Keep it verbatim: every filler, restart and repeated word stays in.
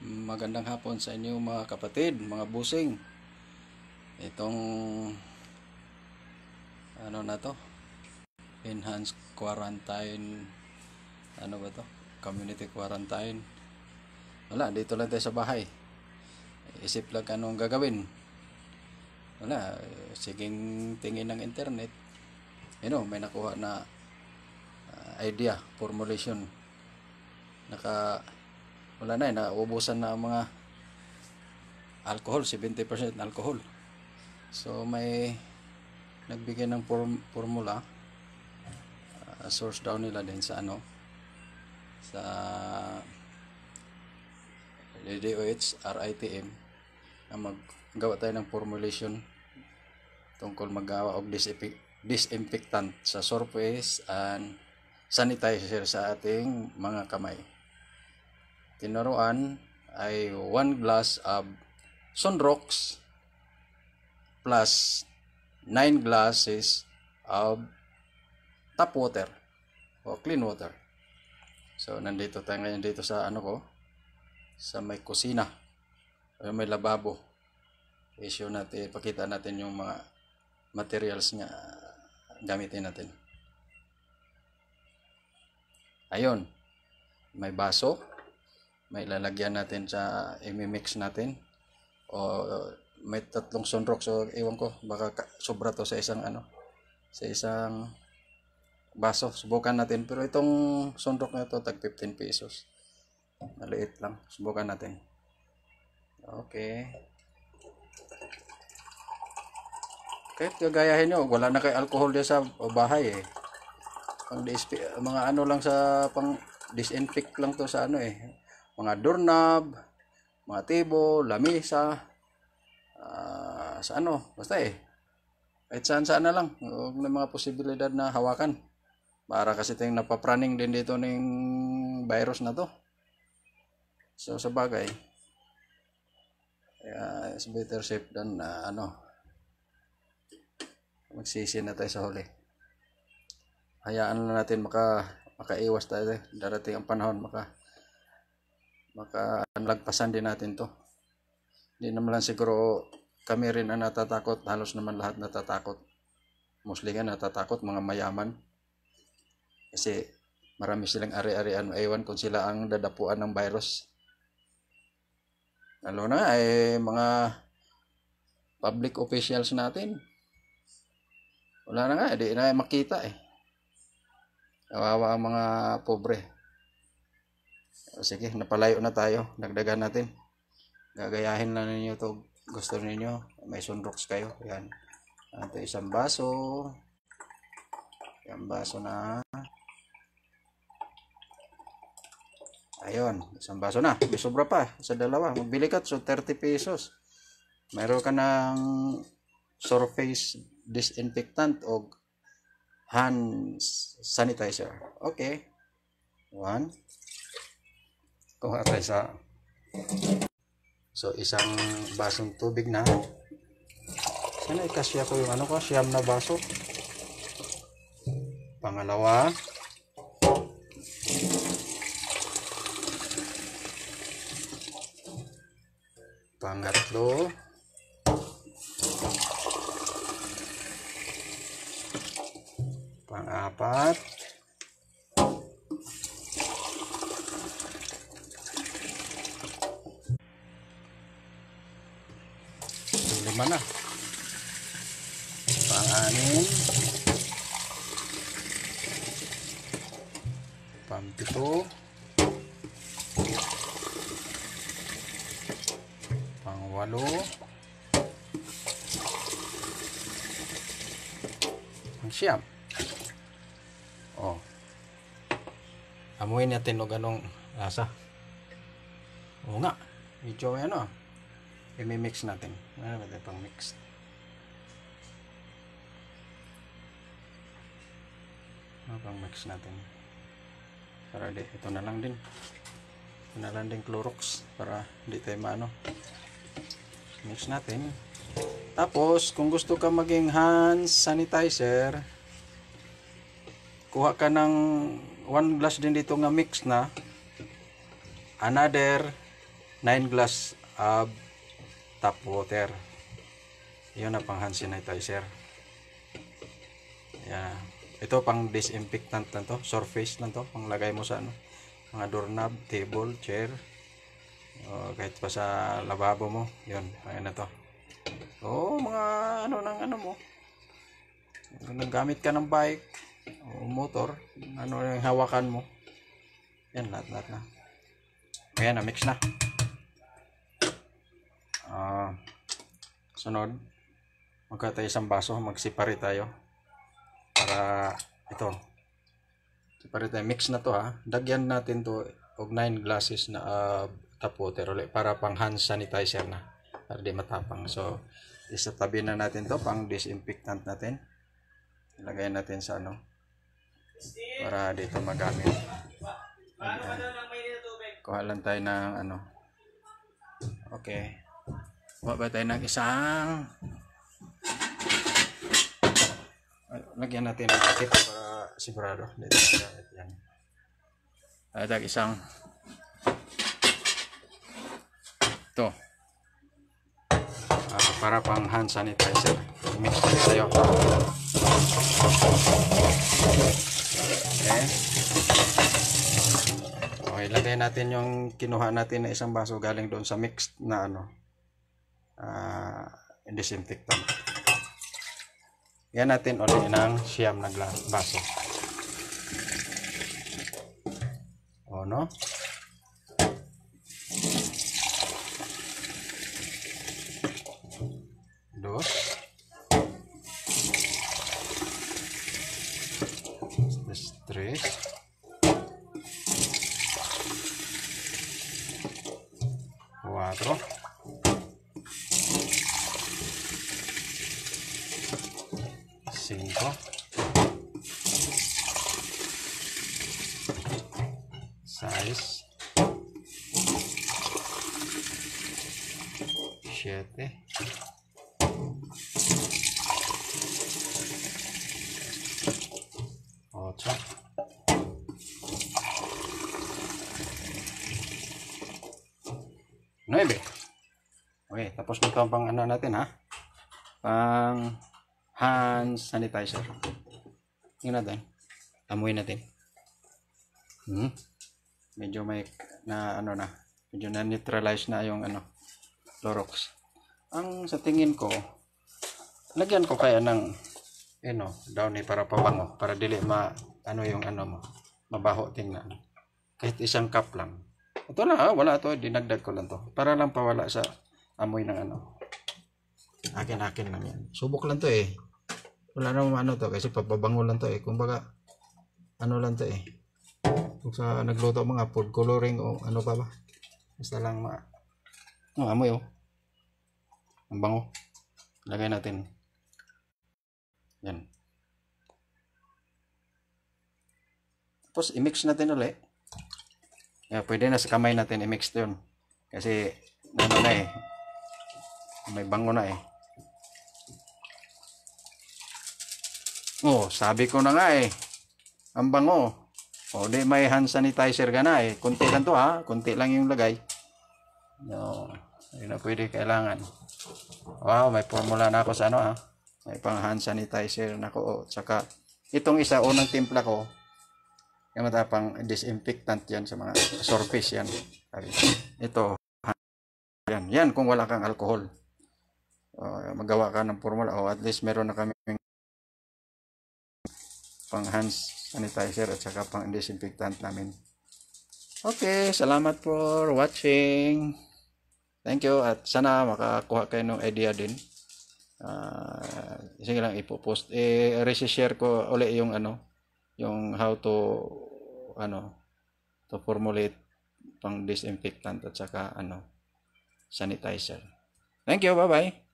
Magandang hapon sa inyo mga kapatid, mga busing. Itong ano na to, enhanced quarantine, ano ba to, community quarantine. Wala, dito lang tayo sa bahay. Isip lang anong gagawin. Wala, siging tingin ng internet. You know, may nakuha na uh, idea, formulation. Naka wala na eh, nauubusan na ang mga alcohol, seventy percent alcohol. So may nagbigay ng form, formula, uh, source daw nila din sa ano, sa D O H R I T M, na maggawa tayo ng formulation tungkol maggawa og disinfectant sa surface and sanitizer sa ating mga kamay. Tinuruan ay one glass of Sunrox plus nine glasses of tap water o clean water. So nandito tayo ngayon dito sa ano ko, sa may kusina o may lababo. Issue natin, ipakita natin yung mga materials nga gamitin natin. Ayun, may baso, may lalagyan natin sa imimix natin, o may tatlong Sunrox, so iwan ko, baka sobra to sa isang ano, sa isang baso. Subukan natin, pero itong Sunrox na to tag fifteen pesos, maliit lang. Subukan natin. Okay, kahit gagayahin nyo, wala na kay alcohol din sa bahay eh. Pang mga ano lang, sa pang disinfect lang to sa ano eh, mga doorknob, mga table, lamesa, uh, sa ano, basta eh, kahit saan saan na lang, huwag na mga posibilidad na hawakan, para kasi tayong napapraning din dito ng virus na to. So sa bagay, uh, it's better safe than uh, ano, magsisi na tayo sa huli. Hayaan na natin maka makaiwas tayo, darating ang panahon maka maka lagpasan din natin to. Hindi naman lang siguro kami rin ang natatakot, halos naman lahat natatakot. Mostly nga natatakot mga mayaman, kasi marami silang ari-arian, ewan kung sila ang dadapuan ng virus. Lalo na ay mga public officials natin, wala na nga, di na makita eh. Kawawa ang mga pobre. Sige, napalayo na tayo. Dagdagan natin. Gagayahin na ninyo to. Gusto ninyo, may Sunrox kayo. Yan. Ito isang baso. Yan, baso na. Ayun, isang baso na. May sobra pa sa dalawa. Magbili ka, so thirty pesos. Mayroon ka ng surface disinfectant o hand sanitizer. Okay. One. Kuha tayo sa, so isang basong tubig na. Sana ikasya ko yung ano ko, siyam na baso. Pangalawa, pangatlo, pang-apat, lima na, pang-anim, pang-pito, pang-walo, pang-siyam. Oh, amuin natin o ganong lasa. Oo nga, medyo ano, i-mix natin. Ano ba ito pang mix? Ano pang mix natin? Para di, ito na lang din. Ito na lang din Clorox para di tayo maano. Mix natin. Tapos, kung gusto ka maging hand sanitizer, kuha ka ng one glass din dito nga mix na, another nine glass of tap water. Yun na pang hand sanitizer. Yan. Ito pang disinfectant lang to, surface lang to, pang lagay mo sa ano, mga doorknob, table, chair, o kahit pa sa lababo mo. Yun, ayan na to. O mga ano ng ano mo, naggamit ka ng bike o motor, ano yung hawakan mo. Yan, lahat lahat na. Ayan na, mix na. Uh, sunod, magka tayo isang baso, mag-separate tayo para ito, separate tayo, mix na to ha. Dagyan natin to og nine glasses na uh, tap water ulit para pang hand sanitizer na, para di matapang. So isatabi na natin to, pang disinfectant natin, ilagay natin sa ano para dito magamit. Ayan. Kuha lang tayo ng ano, okay, kuha ba tayo ng isang, lagyan natin ng takip para sigurado dito. Yan. Ada isang to uh, para pang hand sanitizer. Mix tayo. Okay. Okay, lagay natin yung kinuha natin na isang baso galing doon sa mixed na ano, uh, disinfectant. Yan natin ulit ng siyam na baso. O no? Dos. Des tres. Cuatro. Cinco, seis, siete, ocho, nueve. Okay, tapos nito ang pang ano natin ha, pang hand sanitizer. Tingnan natin, amuin natin. Hmm. Medyo may na ano na, medyo na neutralize na yung ano, Clorox. Ang sa tingin ko, lagyan ko kaya ng ano, downy para pabango, para dili ma ano yung ano mo, mabaho tingnan. Kahit isang cup lang. Ito na, ah, wala to, dinagdag ko lang to para lang pawala sa amoy ng ano. Akin-akin lang yan. Subok lang to eh. Wala namang ano to kasi papabango lang to eh. Kumbaga ano lang to eh. Kung sa nagluto mga food coloring o ano pa ba. Basta lang ma oh, amoy oh. Ang bango. Lagay natin. Yan. Tapos i-mix natin ulit. Yeah, pwede na sa kamay natin i-mix 'yon. Kasi ano na eh. May bango na eh. Oh, sabi ko na nga eh. Ang bango. O, di may hand sanitizer ka na eh. Kunti lang to ha. Kunti lang yung lagay. No, hindi na pwede kailangan. Wow, may formula na ako sa ano ha. May pang hand sanitizer na ko. O, tsaka, itong isa, unang timpla ko. Yung matapang disinfectant yan sa mga surface yan. Ito, yan. Yan kung wala kang alcohol. Uh, magawa ka ng formula. O, at least meron na kami pang hand sanitizer at saka pang disinfectant namin. Okay, salamat for watching. Thank you at sana makakuha kayo ng idea din. Uh, sige lang ipopost. Eh, re-share ko ulit yung ano, yung how to ano, to formulate pang disinfectant at saka ano, sanitizer. Thank you, bye-bye.